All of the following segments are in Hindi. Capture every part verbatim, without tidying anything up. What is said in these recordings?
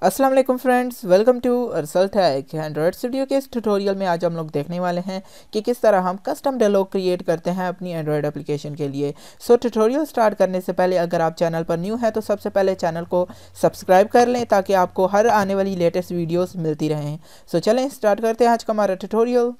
अस्सलाम वालेकुम friends, welcome to Arsal Tech. Android studio के इस ट्यूटोरियल में आज हम लोग देखने वाले हैं कि किस तरह हम कस्टम डायलॉग क्रिएट करते हैं अपनी एंड्रॉयड एप्लीकेशन के लिए। सो so, ट्यूटोरियल स्टार्ट करने से पहले अगर आप चैनल पर न्यू हैं तो सबसे पहले चैनल को सब्सक्राइब कर लें ताकि आपको हर आने वाली लेटेस्ट वीडियोज़ मिलती रहें। सो so, चलें स्टार्ट करते हैं आज का हमारा ट्यूटोरियल।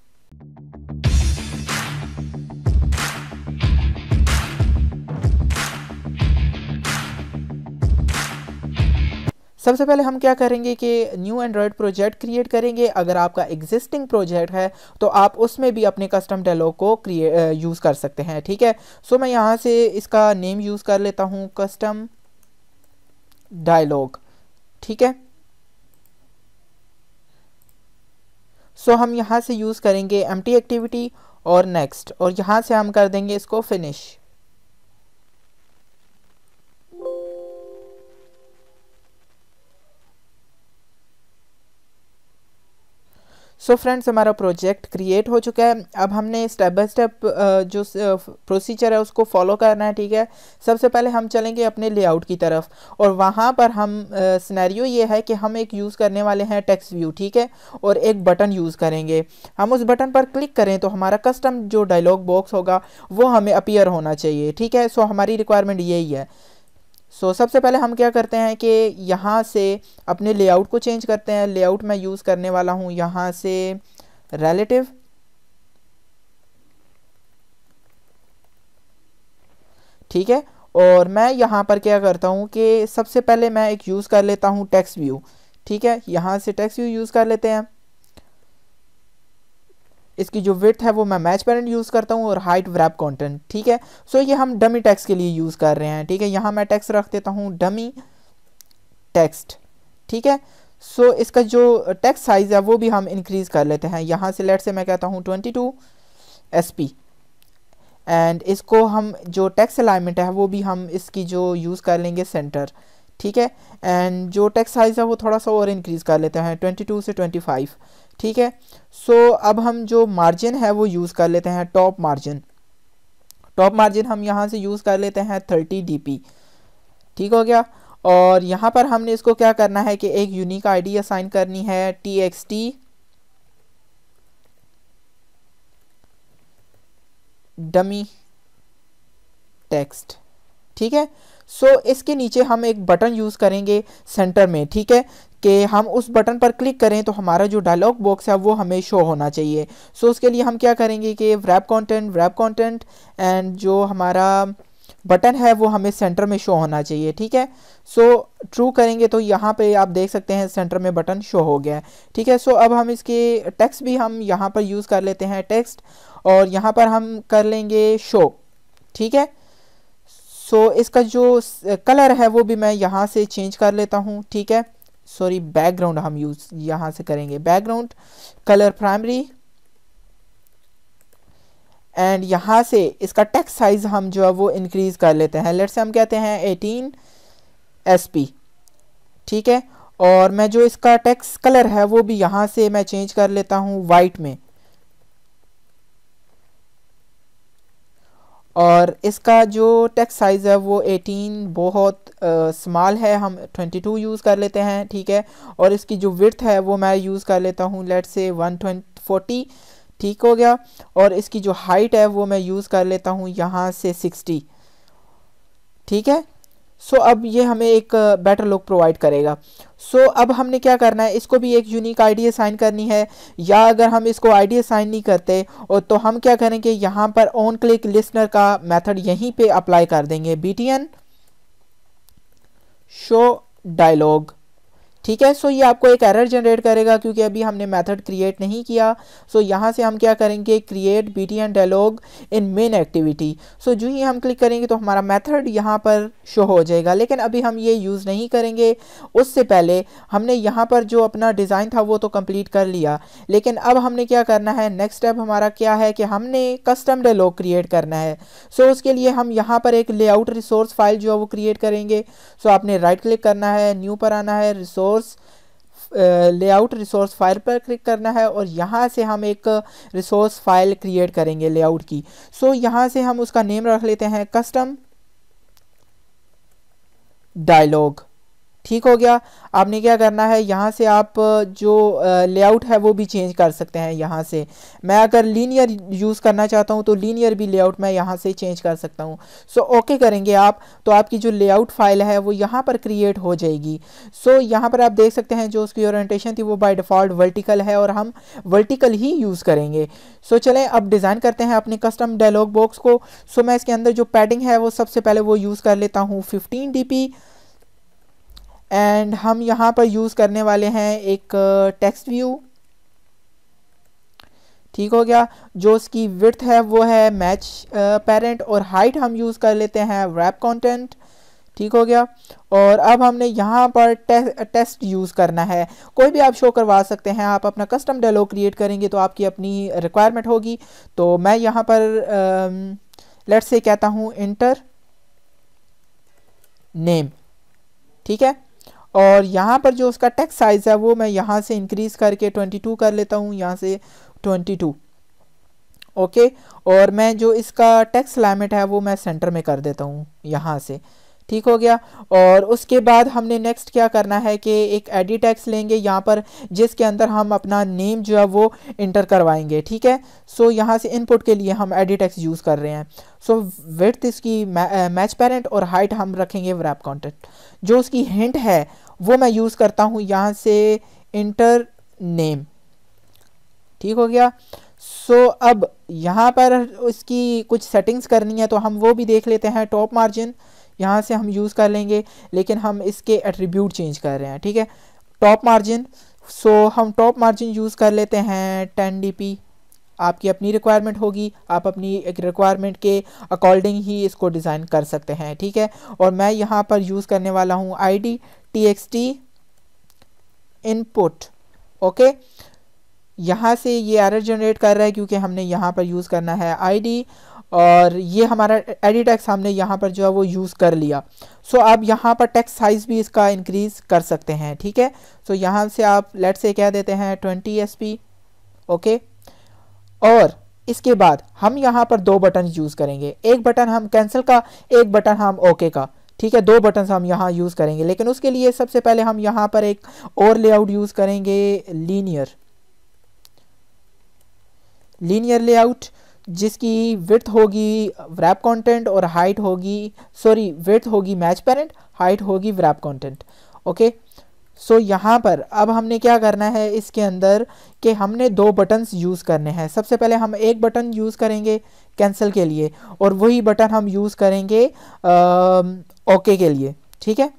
सबसे पहले हम क्या करेंगे कि न्यू एंड्रॉयड प्रोजेक्ट क्रिएट करेंगे। अगर आपका एग्जिस्टिंग प्रोजेक्ट है तो आप उसमें भी अपने कस्टम डायलॉग को क्रिएट यूज़ कर सकते हैं, ठीक है। सो मैं यहाँ से इसका नेम यूज़ कर लेता हूँ कस्टम डायलॉग, ठीक है। सो हम यहाँ से यूज़ करेंगे एम्प्टी एक्टिविटी और नेक्स्ट, और यहाँ से हम कर देंगे इसको फिनिश। सो so फ्रेंड्स, हमारा प्रोजेक्ट क्रिएट हो चुका है। अब हमने स्टेप बाय स्टेप जो प्रोसीजर है उसको फॉलो करना है, ठीक है। सबसे पहले हम चलेंगे अपने लेआउट की तरफ, और वहाँ पर हम सिनेरियो ये है कि हम एक यूज़ करने वाले हैं टेक्स्ट व्यू, ठीक है, और एक बटन यूज़ करेंगे। हम उस बटन पर क्लिक करें तो हमारा कस्टम जो डायलॉग बॉक्स होगा वो हमें अपीयर होना चाहिए, ठीक है। सो so, हमारी रिक्वायरमेंट यही है। सो so, सबसे पहले हम क्या करते हैं कि यहाँ से अपने लेआउट को चेंज करते हैं। लेआउट मैं यूज़ करने वाला हूँ यहाँ से रिलेटिव, ठीक है। और मैं यहाँ पर क्या करता हूँ कि सबसे पहले मैं एक यूज़ कर लेता हूँ टेक्स्ट व्यू, ठीक है। यहाँ से टेक्स्ट व्यू यूज़ कर लेते हैं। इसकी जो विड्थ है वो मैं मैच पेरेंट यूज़ करता हूँ और हाइट व्रैप कंटेंट, ठीक है। सो ये हम डमी टेक्स्ट के लिए यूज़ कर रहे हैं, ठीक है। यहाँ मैं टेक्स्ट रख देता हूँ डमी टेक्स्ट, ठीक है। सो इसका जो टेक्स्ट साइज़ है वो भी हम इंक्रीज़ कर लेते हैं। यहाँ से लेट से मैं कहता हूँ twenty two S P, and इसको हम जो टेक्स्ट अलाइनमेंट है वो भी हम इसकी जो यूज़ कर लेंगे सेंटर, ठीक है। एंड जो टेक्स्ट साइज़ है वो थोड़ा सा और इंक्रीज़ कर लेते हैं ट्वेंटी टू से ट्वेंटी फाइव, ठीक है। सो so, अब हम जो मार्जिन है वो यूज़ कर लेते हैं टॉप मार्जिन। टॉप मार्जिन हम यहाँ से यूज़ कर लेते हैं थर्टी डी पी, ठीक हो गया। और यहाँ पर हमने इसको क्या करना है कि एक यूनिक आईडी असाइन करनी है, T X T dummy text, ठीक है। सो so, इसके नीचे हम एक बटन यूज़ करेंगे सेंटर में, ठीक है, कि हम उस बटन पर क्लिक करें तो हमारा जो डायलॉग बॉक्स है वो हमें शो होना चाहिए। सो so, उसके लिए हम क्या करेंगे कि wrap content wrap content and जो हमारा बटन है वो हमें सेंटर में शो होना चाहिए, ठीक है। सो so, ट्रू करेंगे तो यहाँ पे आप देख सकते हैं सेंटर में बटन शो हो गया है, ठीक है। सो so, अब हम इसके टेक्स्ट भी हम यहाँ पर यूज़ कर लेते हैं टेक्स्ट, और यहाँ पर हम कर लेंगे शो, ठीक है। सो so, इसका जो कलर है वो भी मैं यहाँ से चेंज कर लेता हूँ, ठीक है। सॉरी, बैकग्राउंड हम यूज़ यहाँ से करेंगे, बैकग्राउंड कलर प्राइमरी, एंड यहाँ से इसका टेक्स्ट साइज हम जो है वो इंक्रीज कर लेते हैं। लेट्स से हम कहते हैं एटीन एस पी, ठीक है। और मैं जो इसका टेक्स्ट कलर है वो भी यहाँ से मैं चेंज कर लेता हूँ वाइट में, और इसका जो टेक्स्ट साइज़ है वो एटीन बहुत स्मॉल है, हम ट्वेंटी टू यूज़ कर लेते हैं, ठीक है। और इसकी जो विड्थ है वो मैं यूज़ कर लेता हूँ let's say one twenty forty, ठीक हो गया। और इसकी जो हाइट है वो मैं यूज़ कर लेता हूँ यहाँ से सिक्सटी, ठीक है। सो so, अब ये हमें एक बेटर लुक प्रोवाइड करेगा। सो so, अब हमने क्या करना है, इसको भी एक यूनिक आईडी असाइन करनी है, या अगर हम इसको आईडी असाइन नहीं करते और तो हम क्या करेंगे, यहाँ पर ऑन क्लिक लिसनर का मेथड यहीं पे अप्लाई कर देंगे, B T N show dialog, ठीक है। सो ये आपको एक एरर जनरेट करेगा क्योंकि अभी हमने मेथड क्रिएट नहीं किया। सो यहाँ से हम क्या करेंगे, create BTN dialog in main activity. So जो ही हम क्लिक करेंगे तो हमारा मेथड यहाँ पर शो हो जाएगा, लेकिन अभी हम ये यूज़ नहीं करेंगे। उससे पहले हमने यहाँ पर जो अपना डिज़ाइन था वो तो कंप्लीट कर लिया, लेकिन अब हमने क्या करना है, नेक्स्ट स्टेप हमारा क्या है कि हमने कस्टम डायलॉग क्रिएट करना है। सो उसके लिए हम यहाँ पर एक लेआउट रिसोर्स फाइल जो है वो क्रिएट करेंगे। सो आपने राइट क्लिक करना है, न्यू पर आना है, रिसोर्स लेआउट रिसोर्स फाइल पर क्लिक करना है, और यहाँ से हम एक रिसोर्स फाइल क्रिएट करेंगे लेआउट की। सो so, यहाँ से हम उसका नेम रख लेते हैं कस्टम डायलॉग, ठीक हो गया। आपने क्या करना है, यहाँ से आप जो लेआउट है वो भी चेंज कर सकते हैं यहाँ से। मैं अगर लीनियर यूज़ करना चाहता हूँ तो लीनियर भी लेआउट मैं यहाँ से चेंज कर सकता हूँ। सो ओके करेंगे आप तो आपकी जो लेआउट फाइल है वो यहाँ पर क्रिएट हो जाएगी। सो यहाँ पर आप देख सकते हैं जो उसकी ओरिएंटेशन थी वो बाय डिफ़ॉल्ट वर्टिकल है और हम वर्टिकल ही यूज़ करेंगे। सो चलें अब डिज़ाइन करते हैं अपने कस्टम डायलॉग बॉक्स को। सो मैं इसके अंदर जो पैडिंग है वो सबसे पहले वो यूज़ कर लेता हूँ फिफ्टीन डी पी एंड हम यहाँ पर यूज़ करने वाले हैं एक टेक्स्ट व्यू। ठीक हो गया। जो उसकी विड्थ है वो है मैच पेरेंट और हाइट हम यूज़ कर लेते हैं रैप कंटेंट। ठीक हो गया। और अब हमने यहाँ पर टे, टेस्ट यूज़ करना है। कोई भी आप शो करवा सकते हैं, आप अपना कस्टम डायलॉग क्रिएट करेंगे तो आपकी अपनी रिक्वायरमेंट होगी। तो मैं यहाँ पर लेट्स से कहता हूँ इंटर नेम। ठीक है। और यहाँ पर जो उसका टेक्स्ट साइज़ है वो मैं यहाँ से इंक्रीज़ करके ट्वेंटी टू कर लेता हूँ, यहाँ से ट्वेंटी टू। ओके। और मैं जो इसका टेक्स्ट लिमिट है वो मैं सेंटर में कर देता हूँ यहाँ से। ठीक हो गया। और उसके बाद हमने नेक्स्ट क्या करना है कि एक एडिट टेक्स्ट लेंगे यहाँ पर जिसके अंदर हम अपना नेम जो है वो इंटर करवाएंगे। ठीक है। सो यहाँ से इनपुट के लिए हम एडिट टेक्स्ट यूज़ कर रहे हैं। सो विड्थ इसकी मैच पेरेंट और हाइट हम रखेंगे रैप कंटेंट। जो उसकी हिंट है वो मैं यूज़ करता हूँ यहाँ से इंटर नेम। ठीक हो गया। सो so, अब यहाँ पर उसकी कुछ सेटिंग्स करनी है तो हम वो भी देख लेते हैं। टॉप मार्जिन यहाँ से हम यूज़ कर लेंगे, लेकिन हम इसके एट्रीब्यूट चेंज कर रहे हैं। ठीक है। टॉप मार्जिन, सो हम टॉप मार्जिन यूज़ कर लेते हैं टेन डी पी। आपकी अपनी रिक्वायरमेंट होगी, आप अपनी एक रिक्वायरमेंट के अकॉर्डिंग ही इसको डिज़ाइन कर सकते हैं। ठीक है। और मैं यहाँ पर यूज़ करने वाला हूँ I D T X T input. Okay. यहाँ से ये एरर जनरेट कर रहा है क्योंकि हमने यहाँ पर यूज़ करना है आईडी और ये हमारा एडिट टेक्स्ट हमने यहाँ पर जो है वो यूज़ कर लिया। सो so, अब यहाँ पर टेक्स्ट साइज़ भी इसका इंक्रीज़ कर सकते हैं। ठीक है। सो so, यहाँ से आप लेट से कह देते हैं ट्वेंटी एस पी। ओके। और इसके बाद हम यहाँ पर दो बटन यूज़ करेंगे, एक बटन हम कैंसिल का, एक बटन हम ओके का। ठीक है। दो बटन हम यहाँ यूज़ करेंगे, लेकिन उसके लिए सबसे पहले हम यहाँ पर एक और लेआउट यूज़ करेंगे लीनियर लीनियर लेआउट जिसकी विड्थ होगी रैप कंटेंट और हाइट होगी, सॉरी विड्थ होगी मैच पेरेंट, हाइट होगी रैप कंटेंट। ओके। सो यहाँ पर अब हमने क्या करना है इसके अंदर कि हमने दो बटन्स यूज़ करने हैं। सबसे पहले हम एक बटन यूज़ करेंगे कैंसिल के लिए और वही बटन हम यूज़ करेंगे ओके के लिए। ठीक है।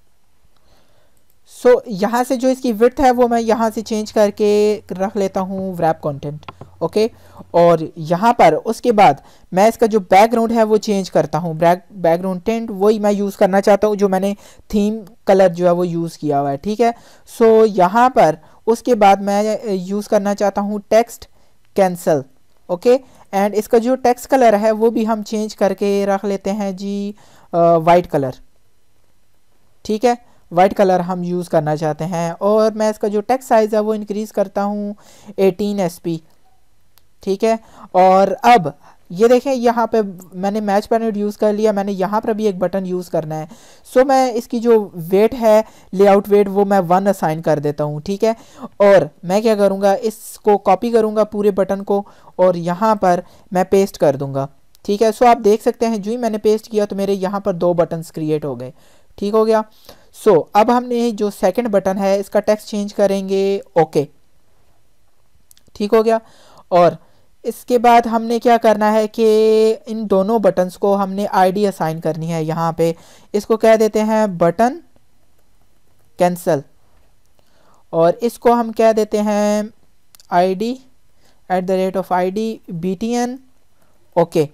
सो so, यहाँ से जो इसकी विड्थ है वो मैं यहाँ से चेंज करके रख लेता हूँ रैप कंटेंट। ओके। और यहाँ पर उसके बाद मैं इसका जो बैकग्राउंड है वो चेंज करता हूँ, बैक बैकग्राउंड टेंट वही मैं यूज़ करना चाहता हूँ जो मैंने थीम कलर जो है वो यूज़ किया हुआ है। ठीक है। सो so, यहाँ पर उसके बाद मैं यूज़ करना चाहता हूँ टेक्स्ट कैंसल। ओके। एंड इसका जो टेक्स्ट कलर है वो भी हम चेंज करके रख लेते हैं जी वाइट कलर। ठीक है। वाइट कलर हम यूज़ करना चाहते हैं। और मैं इसका जो टेक्स्ट साइज़ है वो इंक्रीज़ करता हूँ एटीन एस पी। ठीक है। और अब ये देखें यहाँ पे मैंने मैच पैरेंट यूज़ कर लिया, मैंने यहाँ पर भी एक बटन यूज़ करना है। सो so, मैं इसकी जो वेट है लेआउट वेट वो मैं वन असाइन कर देता हूँ। ठीक है। और मैं क्या करूँगा इसको कॉपी करूँगा पूरे बटन को और यहाँ पर मैं पेस्ट कर दूँगा। ठीक है। सो so, आप देख सकते हैं जो ही मैंने पेस्ट किया तो मेरे यहाँ पर दो बटन्स क्रिएट हो गए। ठीक हो गया। सो so, अब हमने जो सेकंड बटन है इसका टेक्स्ट चेंज करेंगे ओके। ठीक हो गया। और इसके बाद हमने क्या करना है कि इन दोनों बटन्स को हमने आईडी असाइन करनी है। यहाँ पे इसको कह देते हैं बटन कैंसल और इसको हम कह देते हैं ID at the rate of ID BTN okay.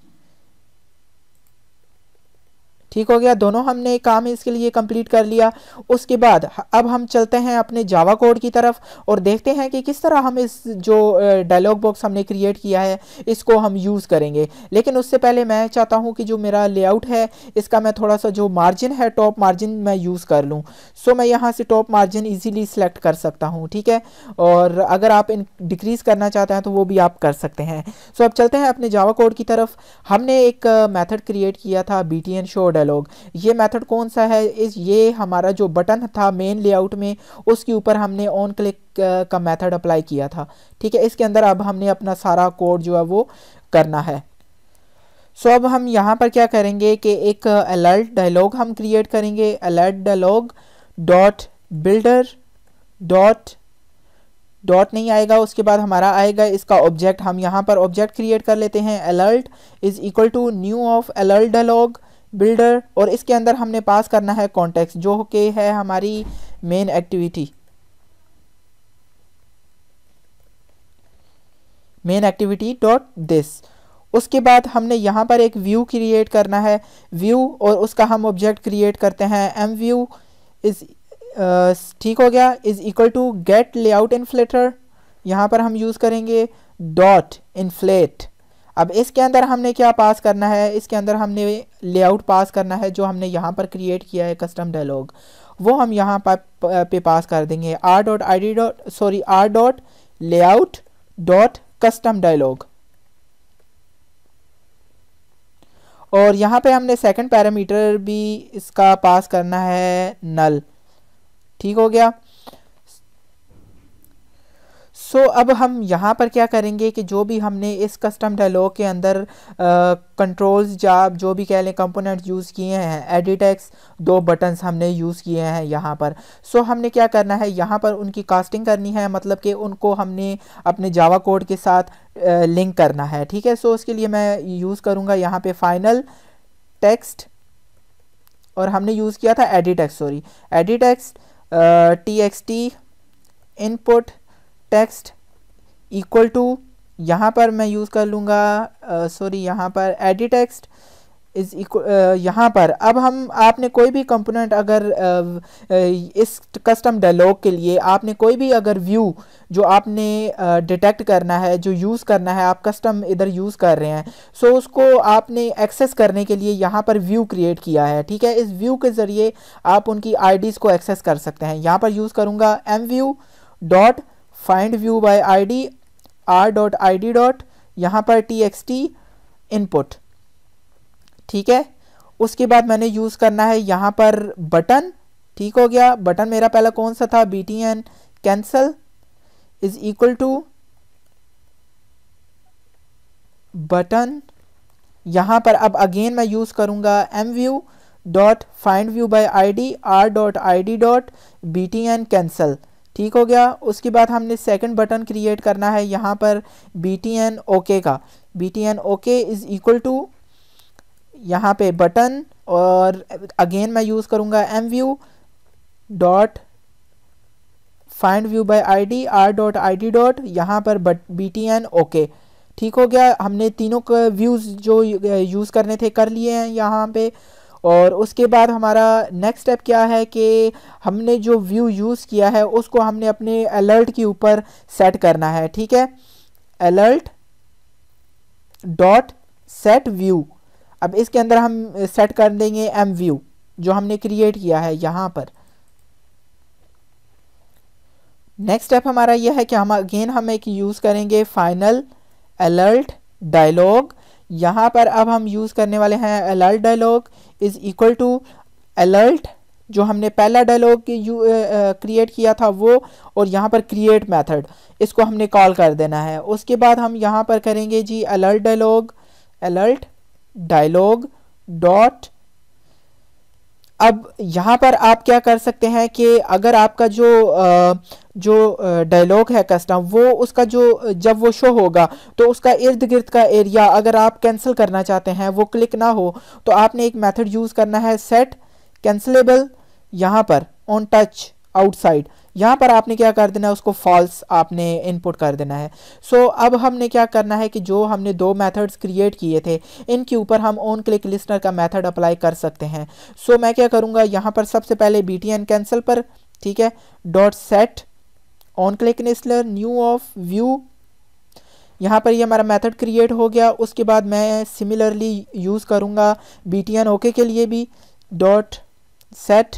ठीक हो गया। दोनों हमने काम इसके लिए कंप्लीट कर लिया। उसके बाद अब हम चलते हैं अपने जावा कोड की तरफ और देखते हैं कि किस तरह हम इस जो डायलॉग बॉक्स हमने क्रिएट किया है इसको हम यूज़ करेंगे। लेकिन उससे पहले मैं चाहता हूं कि जो मेरा लेआउट है इसका मैं थोड़ा सा जो मार्जिन है टॉप मार्जिन मैं यूज़ कर लूं। सो मैं यहाँ से टॉप मार्जिन ईजीली सिलेक्ट कर सकता हूँ। ठीक है। और अगर आप इन डिक्रीज़ करना चाहते हैं तो वो भी आप कर सकते हैं। सो अब चलते हैं अपने जावा कोड की तरफ। हमने एक मेथड क्रिएट किया था B T N show dialog. ये मेथड कौन सा है, इस ये हमारा जो बटन था मेन लेआउट में उसके ऊपर हमने ऑन क्लिक का मेथड अप्लाई किया था, ठीक है। इसके अंदर अब हमने अपना सारा कोड जो है वो करना है। सो so, अब हम यहाँ पर क्या करेंगे कि एक अलर्ट डायलॉग हम क्रिएट करेंगे, alert dialog dot builder dot dot नहीं आएगा, उसके बाद हमारा आएगा इसका ऑब्जेक्ट। हम यहाँ पर ऑब्जेक्ट क्रिएट कर लेते हैं, alert is equal to new of alert dialog builder, और इसके अंदर हमने पास करना है कॉन्टेक्स्ट जो कि है हमारी main activity, main activity dot this. उसके बाद हमने यहाँ पर एक व्यू क्रिएट करना है, व्यू, और उसका हम ऑब्जेक्ट क्रिएट करते हैं एम व्यू इज ठीक हो गया, is equal to get layout inflater, यहाँ पर हम यूज़ करेंगे डॉट इन्फ्लेट। अब इसके अंदर हमने क्या पास करना है, इसके अंदर हमने लेआउट पास करना है जो हमने यहाँ पर क्रिएट किया है कस्टम डायलॉग, वो हम यहाँ पर पे पास कर देंगे R dot I D dot sorry R dot layout dot custom dialog. और यहाँ पे हमने सेकंड पैरामीटर भी इसका पास करना है नल, ठीक हो गया। सो so, अब हम यहाँ पर क्या करेंगे कि जो भी हमने इस कस्टम डायलॉग के अंदर कंट्रोल्स या जो भी कह लें कंपोनेंट्स यूज़ किए हैं, एडिटेक्स दो बटन्स हमने यूज़ किए हैं यहाँ पर। सो so, हमने क्या करना है, यहाँ पर उनकी कास्टिंग करनी है, मतलब कि उनको हमने अपने जावा कोड के साथ लिंक करना है, ठीक है। सो so, उसके लिए मैं यूज़ करूँगा यहाँ पे फाइनल टेक्स्ट, और हमने यूज़ किया था edit text sorry edit text T X T input text equal to, यहाँ पर मैं यूज़ कर लूँगा सॉरी यहाँ पर एडिटेक्स्ट इज इक्वल, यहाँ पर अब हम आपने कोई भी कंपोनेंट अगर uh, इस कस्टम डायलॉग के लिए आपने कोई भी अगर व्यू जो आपने डिटेक्ट uh, करना है, जो यूज़ करना है, आप कस्टम इधर यूज़ कर रहे हैं, सो so उसको आपने एक्सेस करने के लिए यहाँ पर व्यू क्रिएट किया है, ठीक है। इस व्यू के ज़रिए आप उनकी आईडीज़ को एक्सेस कर सकते हैं। यहाँ पर यूज़ करूँगा M view dot find view by ID R dot I D dot यहाँ पर टी एक्स टी इनपुट, ठीक है। उसके बाद मैंने यूज़ करना है यहाँ पर बटन, ठीक हो गया। बटन मेरा पहला कौन सा था, B T N cancel is equal to button, यहाँ पर अब अगेन मैं यूज़ करूँगा M view dot find view by ID R dot I D dot B T N cancel, ठीक हो गया। उसके बाद हमने सेकंड बटन क्रिएट करना है यहाँ पर बी टी एन ओके का, B T N okay is equal to यहाँ पे बटन, और अगेन मैं यूज़ करूँगा M view dot find view by ID R dot I D dot यहाँ पर but B T N okay, ठीक हो गया। हमने तीनों के व्यूज़ जो यूज़ करने थे कर लिए हैं यहाँ पे। और उसके बाद हमारा नेक्स्ट स्टेप क्या है कि हमने जो व्यू यूज़ किया है उसको हमने अपने अलर्ट के ऊपर सेट करना है, ठीक है। अलर्ट डॉट सेट व्यू, अब इसके अंदर हम सेट कर देंगे एम व्यू जो हमने क्रिएट किया है यहाँ पर। नेक्स्ट स्टेप हमारा यह है कि हम अगेन हम एक यूज़ करेंगे फाइनल अलर्ट डायलॉग, यहाँ पर अब हम यूज़ करने वाले हैं alert dialog is equal to alert जो हमने पहला डायलॉग क्रिएट किया था वो, और यहाँ पर क्रिएट मेथड इसको हमने कॉल कर देना है। उसके बाद हम यहाँ पर करेंगे जी alert dialog alert dialog dot, अब यहाँ पर आप क्या कर सकते हैं कि अगर आपका जो आ, जो डायलॉग है कस्टम वो उसका जो जब वो शो होगा तो उसका इर्द गिर्द का एरिया अगर आप कैंसिल करना चाहते हैं वो क्लिक ना हो, तो आपने एक मेथड यूज़ करना है सेट कैंसिलेबल, यहाँ पर ऑन टच आउटसाइड, यहाँ पर आपने क्या कर देना है उसको फॉल्स आपने इनपुट कर देना है। सो so, अब हमने क्या करना है कि जो हमने दो मेथड्स क्रिएट किए थे इनके ऊपर हम ऑन क्लिक लिस्नर का मेथड अप्लाई कर सकते हैं। सो so, मैं क्या करूँगा यहाँ पर सबसे पहले बी टी एन कैंसिल पर, ठीक है, dot set on click listener new of view, यहाँ पर ये यह हमारा मेथड क्रिएट हो गया। उसके बाद मैं सिमिलरली यूज़ करूँगा बी टी एन ओके के लिए भी डॉट सेट,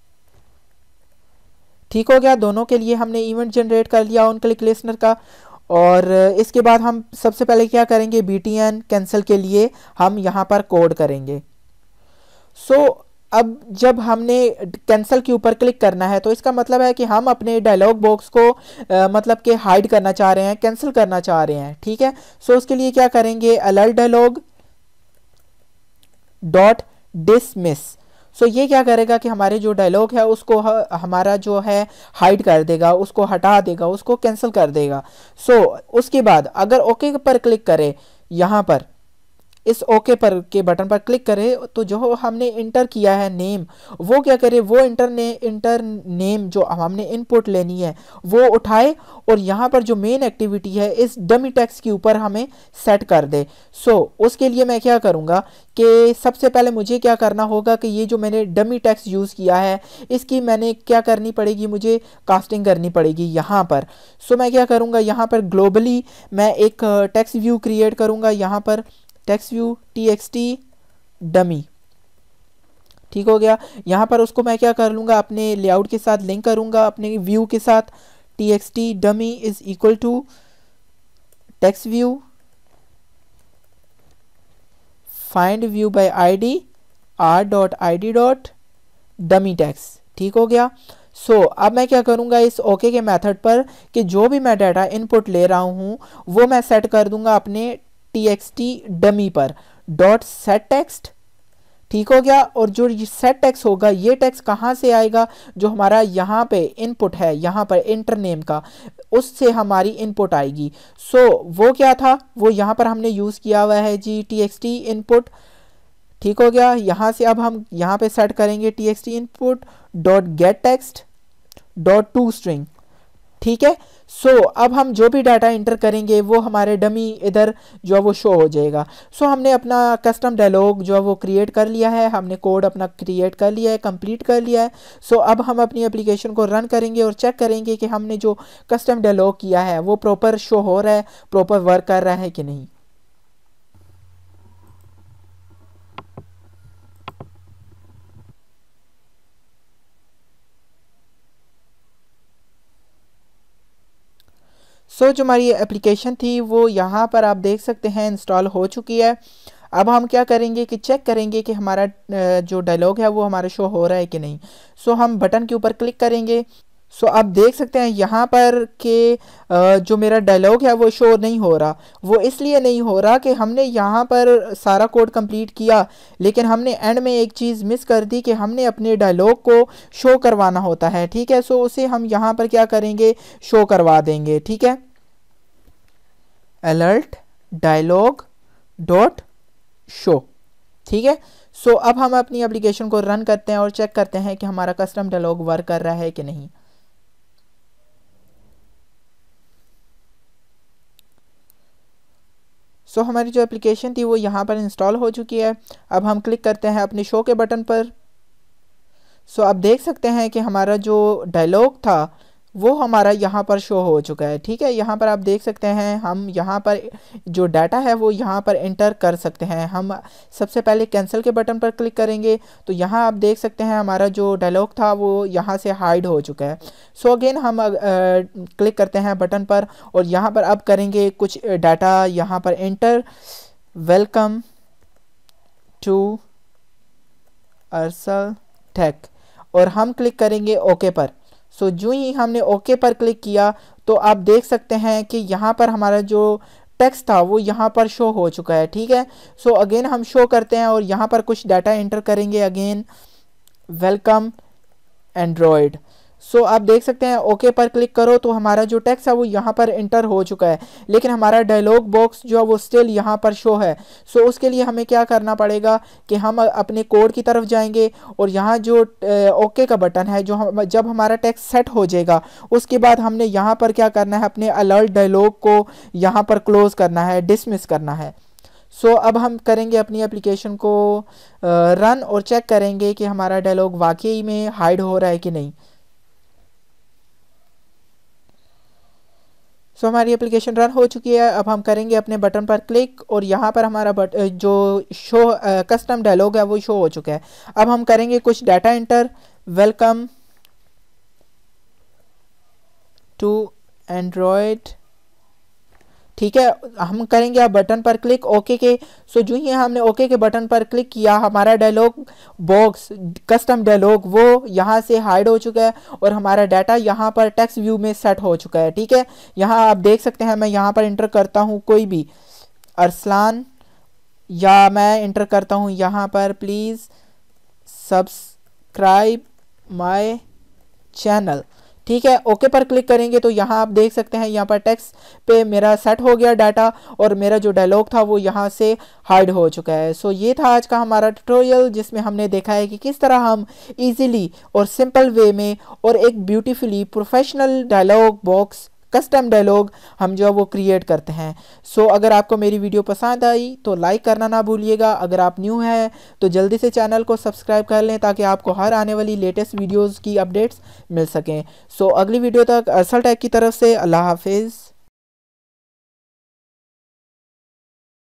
ठीक हो गया। दोनों के लिए हमने इवेंट जनरेट कर लिया ऑन क्लिक लिस्नर का। और इसके बाद हम सबसे पहले क्या करेंगे, बी टी एन कैंसिल के लिए हम यहाँ पर कोड करेंगे। सो so, अब जब हमने कैंसिल के ऊपर क्लिक करना है तो इसका मतलब है कि हम अपने डायलॉग बॉक्स को आ, मतलब कि हाइड करना चाह रहे हैं, कैंसिल करना चाह रहे हैं, ठीक है। सो so, उसके लिए क्या करेंगे, alert dialog dot dismiss. So ये क्या करेगा कि हमारे जो डायलॉग है उसको ह, हमारा जो है हाइड कर देगा, उसको हटा देगा, उसको कैंसिल कर देगा। सो so, उसके बाद अगर ओके पर क्लिक करें, यहाँ पर इस ओके पर के बटन पर क्लिक करें तो जो हमने इंटर किया है नेम, वो क्या करे, वो इंटर ने इंटर नेम जो हमने इनपुट लेनी है वो उठाए और यहाँ पर जो मेन एक्टिविटी है इस डमी टेक्स्ट के ऊपर हमें सेट कर दे। सो so, उसके लिए मैं क्या करूँगा कि सबसे पहले मुझे क्या करना होगा कि ये जो मैंने डमी टेक्स्ट यूज़ किया है इसकी मैंने क्या करनी पड़ेगी, मुझे कास्टिंग करनी पड़ेगी यहाँ पर। सो so, मैं क्या करूँगा, यहाँ पर ग्लोबली मैं एक टेक्स्ट व्यू क्रिएट करूँगा, यहाँ पर text view T X T dummy, ठीक हो गया। यहाँ पर उसको मैं क्या कर लूँगा, अपने लेआउट के साथ लिंक करूँगा अपने व्यू के साथ, T X T dummy is equal to text view find view by ID R dot I D dot dummy text, ठीक हो गया। सो so, अब मैं क्या करूँगा इस ओके के मेथड पर कि जो भी मैं डाटा इनपुट ले रहा हूँ वो मैं सेट कर दूंगा अपने टी एक्स टी डमी पर डॉट सेट टेक्स्ट, ठीक हो गया। और जो सेट टेक्स्ट होगा ये टेक्स्ट कहाँ से आएगा, जो हमारा यहाँ पे इनपुट है यहाँ पर इंटर नेम का, उससे हमारी इनपुट आएगी। सो so, वो क्या था, वो यहाँ पर हमने यूज़ किया हुआ है जी टी एक्स टी इनपुट, ठीक हो गया। यहाँ से अब हम यहाँ पे सेट करेंगे T X T input dot get text dot to string, ठीक है। सो so, अब हम जो भी डाटा इंटर करेंगे वो हमारे डमी इधर जो है वो शो हो जाएगा। सो so, हमने अपना कस्टम डायलॉग जो है वो क्रिएट कर लिया है, हमने कोड अपना क्रिएट कर लिया है, कंप्लीट कर लिया है। सो so, अब हम अपनी एप्लीकेशन को रन करेंगे और चेक करेंगे कि हमने जो कस्टम डायलॉग किया है वो प्रॉपर शो हो रहा है, प्रॉपर वर्क कर रहा है कि नहीं। सो so, जो हमारी एप्लीकेशन थी वो यहाँ पर आप देख सकते हैं इंस्टॉल हो चुकी है। अब हम क्या करेंगे कि चेक करेंगे कि हमारा जो डायलॉग है वो हमारा शो हो रहा है कि नहीं। सो so, हम बटन के ऊपर क्लिक करेंगे। सो so, आप देख सकते हैं यहाँ पर कि जो मेरा डायलॉग है वो शो नहीं हो रहा। वो इसलिए नहीं हो रहा कि हमने यहाँ पर सारा कोड कंप्लीट किया लेकिन हमने एंड में एक चीज़ मिस कर दी कि हमने अपने डायलॉग को शो करवाना होता है, ठीक है। सो so, उसे हम यहाँ पर क्या करेंगे, शो करवा देंगे, ठीक है। अलर्ट डायलॉग डॉट शो, ठीक है। सो so, अब हम अपनी एप्लीकेशन को रन करते हैं और चेक करते हैं कि हमारा कस्टम डायलॉग वर्क कर रहा है कि नहीं। सो so, हमारी जो एप्लीकेशन थी वो यहाँ पर इंस्टॉल हो चुकी है। अब हम क्लिक करते हैं अपने शो के बटन पर। सो so, आप देख सकते हैं कि हमारा जो डायलॉग था वो हमारा यहाँ पर शो हो चुका है, ठीक है। यहाँ पर आप देख सकते हैं हम यहाँ पर जो डाटा है वो यहाँ पर एंटर कर सकते हैं। हम सबसे पहले कैंसिल के बटन पर क्लिक करेंगे तो यहाँ आप देख सकते हैं हमारा जो डायलॉग था वो यहाँ से हाइड हो चुका है। सो so, अगेन हम क्लिक करते हैं बटन पर और यहाँ पर अब करेंगे कुछ डाटा यहाँ पर enter, welcome to Arsal Tech, और हम क्लिक करेंगे ओके पर। सो so, जो ही हमने ओके पर क्लिक किया तो आप देख सकते हैं कि यहाँ पर हमारा जो टेक्स्ट था वो यहाँ पर शो हो चुका है, ठीक है। सो so, अगेन हम शो करते हैं और यहाँ पर कुछ डाटा एंटर करेंगे, again welcome Android. So so, आप देख सकते हैं ओके पर क्लिक करो तो हमारा जो टेक्स्ट है वो यहाँ पर एंटर हो चुका है लेकिन हमारा डायलॉग बॉक्स जो है वो स्टिल यहाँ पर शो है। सो so, उसके लिए हमें क्या करना पड़ेगा कि हम अपने कोड की तरफ जाएंगे और यहाँ जो ओके का बटन है, जो हम जब हमारा टेक्स्ट सेट हो जाएगा उसके बाद हमने यहाँ पर क्या करना है, अपने अलर्ट डायलॉग को यहाँ पर क्लोज करना है, डिसमिस करना है। सो so, अब हम करेंगे अपनी एप्लीकेशन को रन और चेक करेंगे कि हमारा डायलॉग वाकई में हाइड हो रहा है कि नहीं। सो so, हमारी एप्लीकेशन रन हो चुकी है। अब हम करेंगे अपने बटन पर क्लिक और यहाँ पर हमारा बट जो शो कस्टम डायलॉग है वो शो हो चुका है। अब हम करेंगे कुछ data enter, welcome to Android ठीक है, हम करेंगे अब बटन पर क्लिक ओके के। सो जो ही हमने ओके के बटन पर क्लिक किया, हमारा डायलॉग बॉक्स कस्टम डायलॉग वो यहाँ से हाइड हो चुका है और हमारा डाटा यहाँ पर टेक्स्ट व्यू में सेट हो चुका है। ठीक है, यहाँ आप देख सकते हैं, मैं यहाँ पर इंटर करता हूँ कोई भी अरसलान, या मैं इंटर करता हूँ यहाँ पर प्लीज़ सब्सक्राइब माय चैनल। ठीक है, ओके पर क्लिक करेंगे तो यहाँ आप देख सकते हैं, यहाँ पर टेक्स्ट पे मेरा सेट हो गया डाटा और मेरा जो डायलॉग था वो यहाँ से हाइड हो चुका है। सो ये था आज का हमारा ट्यूटोरियल, जिसमें हमने देखा है कि किस तरह हम इजीली और सिंपल वे में और एक beautifully professional dialog box custom dialog हम जो है वो क्रिएट करते हैं। सो so, अगर आपको मेरी वीडियो पसंद आई तो लाइक करना ना भूलिएगा। अगर आप न्यू हैं तो जल्दी से चैनल को सब्सक्राइब कर लें ताकि आपको हर आने वाली लेटेस्ट वीडियोस की अपडेट्स मिल सकें। सो so, अगली वीडियो तक अरसल टेक की तरफ से अल्लाह हाफिज़।